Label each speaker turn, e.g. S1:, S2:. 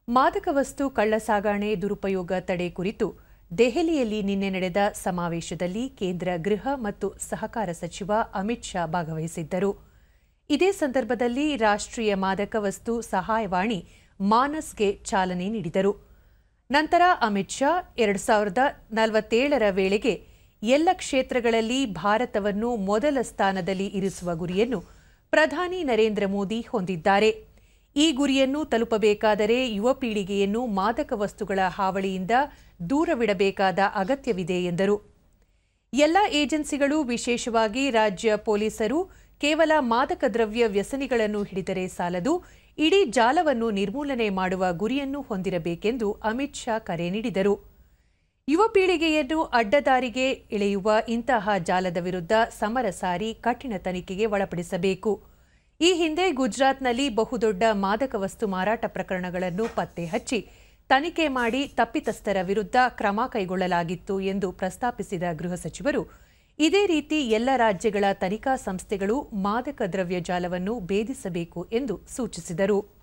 S1: ಮಾದಕ ವಸ್ತು ಕಳ್ಳಸಾಗಣೆ ದುರುಪಯೋಗ ತಡೆ ಕುರಿತು ದೆಹಲಿಯಲ್ಲಿ ನಿನ್ನೆ ನಡೆದ ಸಮಾವೇಶದಲ್ಲಿ ಕೇಂದ್ರ ಗೃಹ ಮತ್ತು ಸಹಕಾರ ಸಚಿವ ಅಮಿತ್ ಶಾ ಭಾಗವಹಿಸಿದ್ದರು. ಇದೇ ಸಂದರ್ಭದಲ್ಲಿ ರಾಷ್ಟ್ರೀಯ ಮಾದಕ ವಸ್ತು ಸಹಾಯವಾಣಿ ಮಾನಸ್ಗೆ ಚಾಲನೆ ನೀಡಿದರು. ನಂತರ ಅಮಿತ್ ಶಾ 2047ರ ವೇಳೆಗೆ ಎಲ್ಲ ಕ್ಷೇತ್ರಗಳಲ್ಲಿ ಭಾರತವನ್ನು ಮೊದಲ ಸ್ಥಾನದಲ್ಲಿ ಇರಿಸುವ ಗುರಿಯನ್ನು ಪ್ರಧಾನಿ ನರೇಂದ್ರ ಮೋದಿ ಹೊಂದಿದ್ದಾರೆ. ಈ ಗುರಿಯನ್ನು ತಲುಪಬೇಕಾದರೆ ಯುವ ಪೀಳಿಗೆಯನ್ನು ಮಾದಕ ವಸ್ತುಗಳ ಹಾವಳಿಯಿಂದ ದೂರವಿಡಬೇಕಾದ ಅಗತ್ಯವಿದೆ ಎಂದರು. ಎಲ್ಲ ಏಜೆನ್ಸಿಗಳು, ವಿಶೇಷವಾಗಿ ರಾಜ್ಯ ಪೊಲೀಸರು, ಕೇವಲ ಮಾದಕ ದ್ರವ್ಯ ವ್ಯಸನಿಗಳನ್ನು ಹಿಡಿದರೆ ಸಾಲದು, ಇಡೀ ಜಾಲವನ್ನು ನಿರ್ಮೂಲನೆ ಮಾಡುವ ಗುರಿಯನ್ನು ಹೊಂದಿರಬೇಕೆಂದು ಅಮಿತ್ ಶಾ ಕರೆ ನೀಡಿದರು. ಯುವ ಪೀಳಿಗೆಯನ್ನು ಅಡ್ಡದಾರಿಗೆ ಎಳೆಯುವ ಇಂತಹ ಜಾಲದ ವಿರುದ್ಧ ಸಮರ ಸಾರಿ ಕಠಿಣ ತನಿಖೆಗೆ ಒಳಪಡಿಸಬೇಕು. ಈ ಹಿಂದೆ ಗುಜರಾತ್ನಲ್ಲಿ ಬಹುದೊಡ್ಡ ಮಾದಕ ವಸ್ತು ಮಾರಾಟ ಪ್ರಕರಣಗಳನ್ನು ಪತ್ತೆ ಹಚ್ಚಿ ತನಿಖೆ ಮಾಡಿ ತಪ್ಪಿತಸ್ಥರ ವಿರುದ್ಧ ಕ್ರಮ ಕೈಗೊಳ್ಳಲಾಗಿತ್ತು ಎಂದು ಪ್ರಸ್ತಾಪಿಸಿದ ಗೃಹ ಸಚಿವರು, ಇದೇ ರೀತಿ ಎಲ್ಲ ರಾಜ್ಯಗಳ ತನಿಖಾ ಸಂಸ್ಥೆಗಳು ಮಾದಕ ದ್ರವ್ಯ ಜಾಲವನ್ನು ಭೇದಿಸಬೇಕು ಎಂದು ಸೂಚಿಸಿದರು.